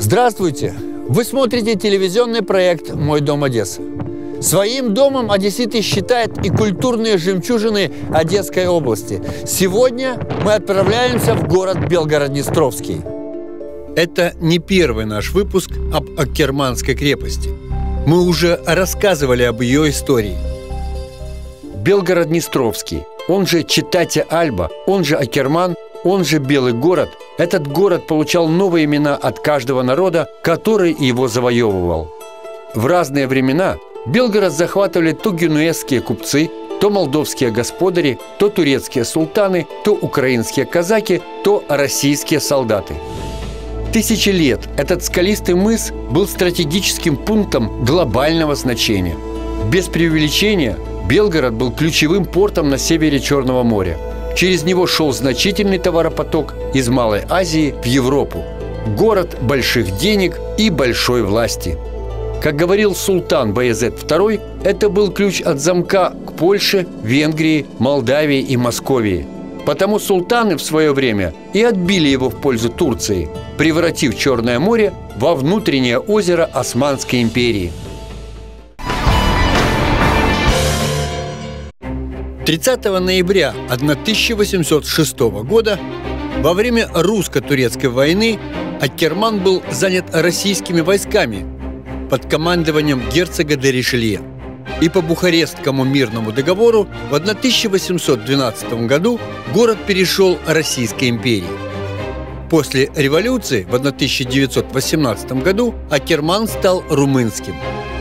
Здравствуйте! Вы смотрите телевизионный проект «Мой дом Одесса». Своим домом одесситы считают и культурные жемчужины Одесской области. Сегодня мы отправляемся в город Белгород-Днестровский. Это не первый наш выпуск об Аккерманской крепости. Мы уже рассказывали об ее истории. Белгород-Днестровский, он же Читате-Альба, он же Аккерман, он же Белый город. Этот город получал новые имена от каждого народа, который его завоевывал. В разные времена Белгород захватывали то генуэзские купцы, то молдовские господари, то турецкие султаны, то украинские казаки, то российские солдаты. Тысячи лет этот скалистый мыс был стратегическим пунктом глобального значения. Без преувеличения, Белгород был ключевым портом на севере Черного моря. Через него шел значительный товаропоток из Малой Азии в Европу. Город больших денег и большой власти. Как говорил султан Баязет II, это был ключ от замка к Польше, Венгрии, Молдавии и Московии. Потому султаны в свое время и отбили его в пользу Турции, превратив Черное море во внутреннее озеро Османской империи. 30 ноября 1806 года во время русско-турецкой войны Аккерман был занят российскими войсками под командованием герцога де Ришелье. И по Бухарестскому мирному договору в 1812 году город перешел Российской империи. После революции в 1918 году Аккерман стал румынским.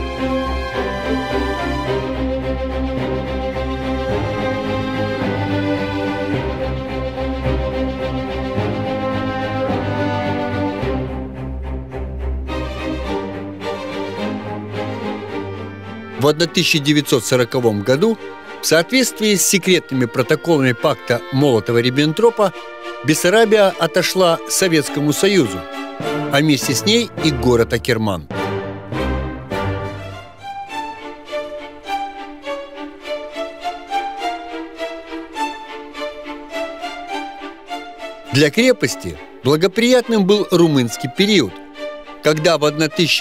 В 1940 году в соответствии с секретными протоколами пакта Молотова-Риббентропа Бессарабия отошла Советскому Союзу, а вместе с ней и город Аккерман. Для крепости благоприятным был румынский период, когда в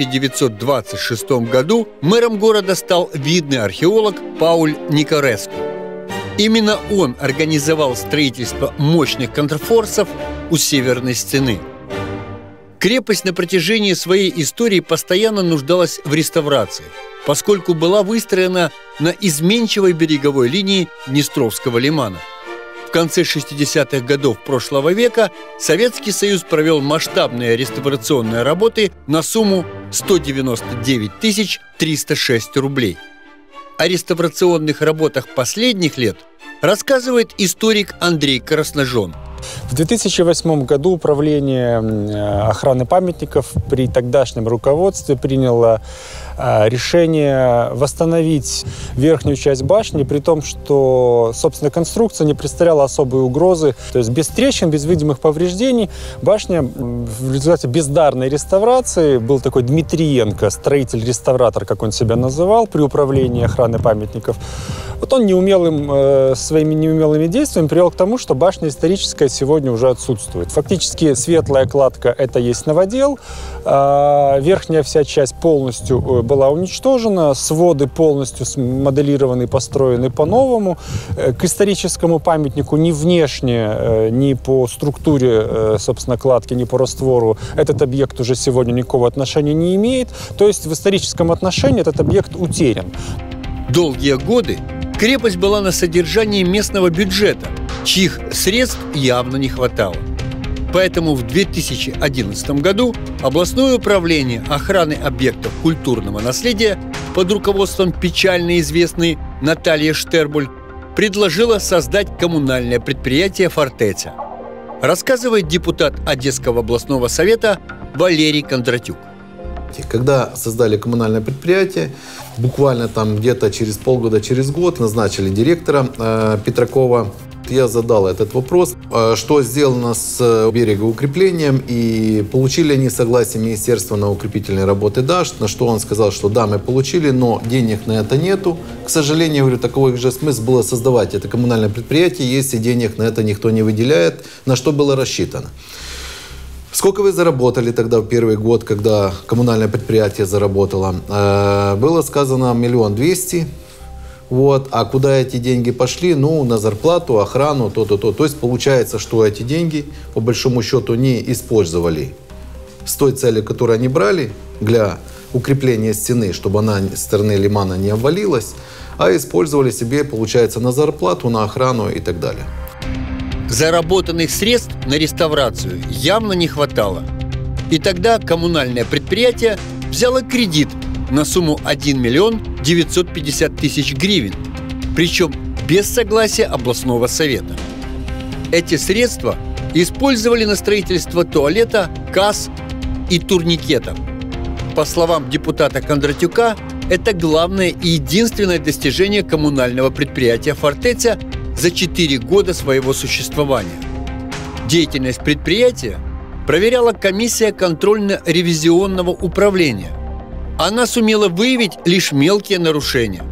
1926 году мэром города стал видный археолог Пауль Никореску. Именно он организовал строительство мощных контрфорсов у Северной стены. Крепость на протяжении своей истории постоянно нуждалась в реставрации, поскольку была выстроена на изменчивой береговой линии Днестровского лимана. В конце 60-х годов прошлого века Советский Союз провел масштабные реставрационные работы на сумму 199 306 рублей. О реставрационных работах последних лет рассказывает историк Андрей Красножон. В 2008 году Управление охраны памятников при тогдашнем руководстве приняло решение восстановить верхнюю часть башни, при том, что, собственно, конструкция не представляла особой угрозы. То есть без трещин, без видимых повреждений башня в результате бездарной реставрации, был такой Дмитриенко, строитель-реставратор, как он себя называл, при Управлении охраны памятников. Вот он своими неумелыми действиями привел к тому, что башня историческая сегодня уже отсутствует. Фактически светлая кладка – это есть новодел, верхняя вся часть полностью была уничтожена, своды полностью смоделированы, построены по-новому. К историческому памятнику ни внешне, ни по структуре, собственно, кладки, ни по раствору этот объект уже сегодня никакого отношения не имеет. То есть в историческом отношении этот объект утерян. Долгие годы крепость была на содержании местного бюджета, чьих средств явно не хватало. Поэтому в 2011 году областное управление охраны объектов культурного наследия под руководством печально известной Натальи Штербуль предложило создать коммунальное предприятие «Фортеця». Рассказывает депутат Одесского областного совета Валерий Кондратюк. Когда создали коммунальное предприятие, буквально там где-то через полгода, через год назначили директора Петракова. Я задал этот вопрос, что сделано с берегоукреплением, и получили они согласие министерства на укрепительные работы, да, на что он сказал, что да, мы получили, но денег на это нету. К сожалению, я говорю, такой же смысл было создавать это коммунальное предприятие, если денег на это никто не выделяет, на что было рассчитано. Сколько вы заработали тогда в первый год, когда коммунальное предприятие заработало? Было сказано 1 200 000. Вот. А куда эти деньги пошли? Ну, на зарплату, охрану, то-то, то. То есть получается, что эти деньги, по большому счету, не использовали с той целью, которую они брали для укрепления стены, чтобы она с стороны лимана не обвалилась, а использовали себе, получается, на зарплату, на охрану и так далее. Заработанных средств на реставрацию явно не хватало. И тогда коммунальное предприятие взяло кредит на сумму 1 950 000 гривен, причем без согласия областного совета. Эти средства использовали на строительство туалета, касс и турникетов. По словам депутата Кондратюка, это главное и единственное достижение коммунального предприятия «Фортеця» за 4 года своего существования. Деятельность предприятия проверяла комиссия контрольно-ревизионного управления. Она сумела выявить лишь мелкие нарушения.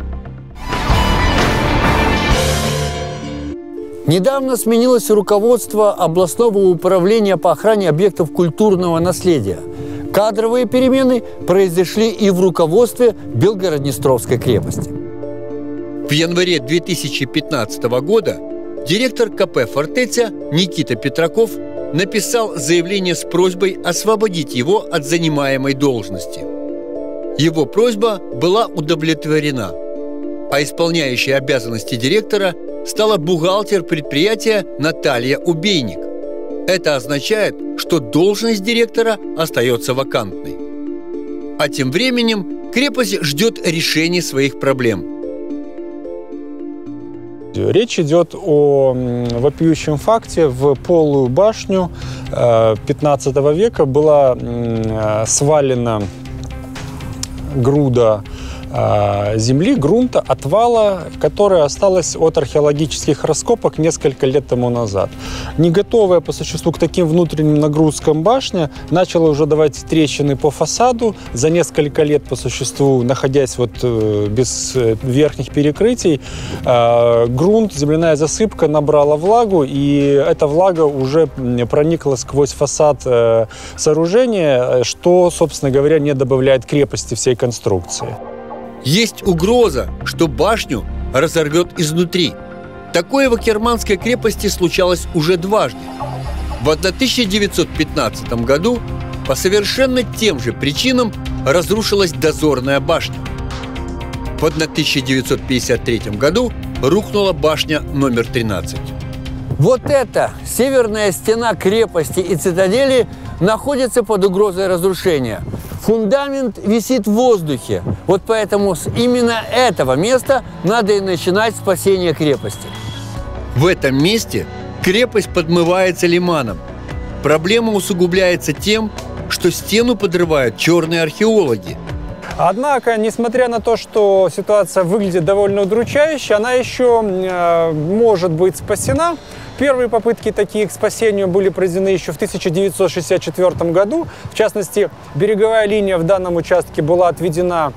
Недавно сменилось руководство областного управления по охране объектов культурного наследия. Кадровые перемены произошли и в руководстве Белгород-Днестровской крепости. В январе 2015 года директор КП «Фортеця» Никита Петраков написал заявление с просьбой освободить его от занимаемой должности. Его просьба была удовлетворена, а исполняющей обязанности директора стала бухгалтер предприятия Наталья Убейник. Это означает, что должность директора остается вакантной. А тем временем крепость ждет решения своих проблем. Речь идет о вопиющем факте. В полую башню 15 века была свалена груда земли, грунта, отвала, которая осталась от археологических раскопок несколько лет тому назад. Не готовая по существу к таким внутренним нагрузкам башня начала уже давать трещины по фасаду. За несколько лет по существу, находясь без верхних перекрытий, грунт, земляная засыпка набрала влагу, и эта влага уже проникла сквозь фасад сооружения, что, собственно говоря, не добавляет крепости всей конструкции. Есть угроза, что башню разорвет изнутри. Такое в Акерманской крепости случалось уже дважды. В 1915 году по совершенно тем же причинам разрушилась дозорная башня. В 1953 году рухнула башня номер 13. Вот эта северная стена крепости и цитадели находится под угрозой разрушения. Фундамент висит в воздухе. Вот поэтому с именно этого места надо и начинать спасение крепости. В этом месте крепость подмывается лиманом. Проблема усугубляется тем, что стену подрывают черные археологи. Однако, несмотря на то, что ситуация выглядит довольно удручающе, она еще может быть спасена. Первые попытки такие к спасению были произведены еще в 1964 году. В частности, береговая линия в данном участке была отведена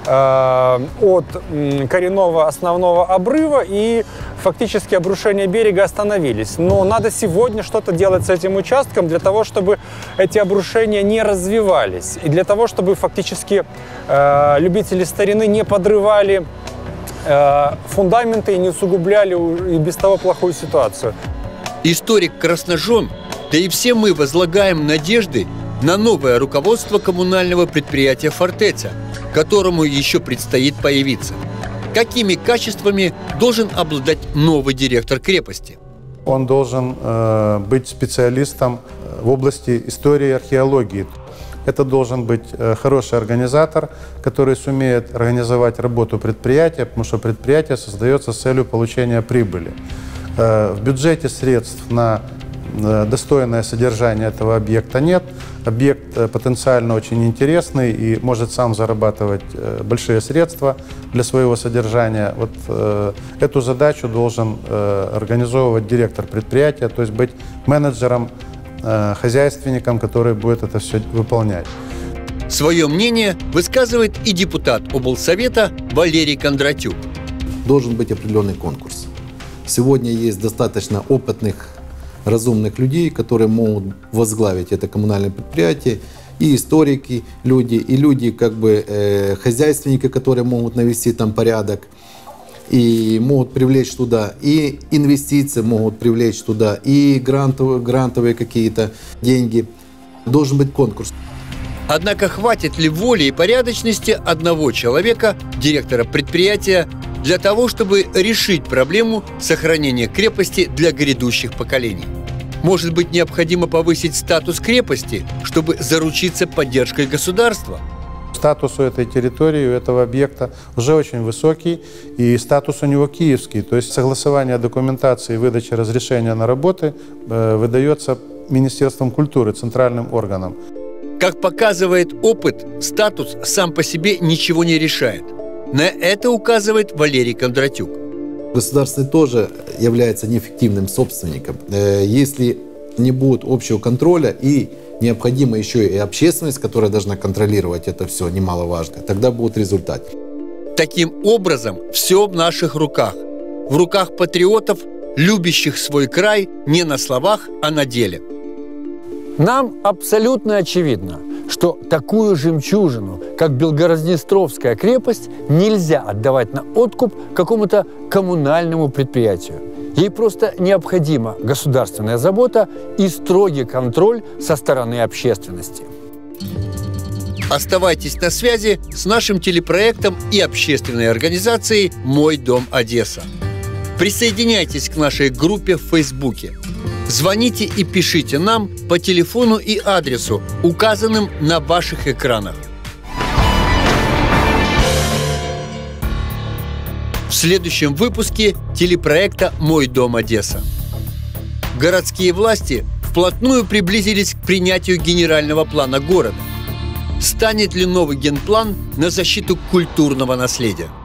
от коренного основного обрыва, и фактически обрушения берега остановились. Но надо сегодня что-то делать с этим участком для того, чтобы эти обрушения не развивались, и для того, чтобы фактически любители старины не подрывали фундаменты и не усугубляли и без того плохую ситуацию. Историк Красножон, да и все мы возлагаем надежды на новое руководство коммунального предприятия «Фортеця», которому еще предстоит появиться. Какими качествами должен обладать новый директор крепости? Он должен быть специалистом в области истории и археологии. Это должен быть хороший организатор, который сумеет организовать работу предприятия, потому что предприятие создается с целью получения прибыли. В бюджете средств на достойное содержание этого объекта нет. Объект потенциально очень интересный и может сам зарабатывать большие средства для своего содержания. Вот эту задачу должен организовывать директор предприятия, то есть быть менеджером, хозяйственником, который будет это все выполнять. Свое мнение высказывает и депутат облсовета Валерий Должен быть определенный конкурс. Сегодня есть достаточно опытных разумных людей, которые могут возглавить это коммунальное предприятие, и историки люди, и люди хозяйственники, которые могут навести там порядок, и могут привлечь туда, и инвестиции могут привлечь туда, и грантовые какие-то деньги. Должен быть конкурс. Однако хватит ли воли и порядочности одного человека, директора предприятия, для того, чтобы решить проблему сохранения крепости для грядущих поколений? Может быть, необходимо повысить статус крепости, чтобы заручиться поддержкой государства? Статус у этой территории, у этого объекта уже очень высокий, и статус у него киевский. То есть согласование документации и выдача разрешения на работы выдается Министерством культуры, центральным органом. Как показывает опыт, статус сам по себе ничего не решает. На это указывает Валерий Кондратюк. Государство тоже является неэффективным собственником. Если не будет общего контроля и необходима еще и общественность, которая должна контролировать это все, немаловажно, тогда будет результат. Таким образом, все в наших руках. В руках патриотов, любящих свой край не на словах, а на деле. Нам абсолютно очевидно, что такую жемчужину, как Белгород-Днестровская крепость, нельзя отдавать на откуп какому-то коммунальному предприятию. Ей просто необходима государственная забота и строгий контроль со стороны общественности. Оставайтесь на связи с нашим телепроектом и общественной организацией «Мой дом Одесса». Присоединяйтесь к нашей группе в Фейсбуке. Звоните и пишите нам по телефону и адресу, указанным на ваших экранах. В следующем выпуске телепроекта «Мой дом Одесса». Городские власти вплотную приблизились к принятию генерального плана города. Станет ли новый генплан на защиту культурного наследия?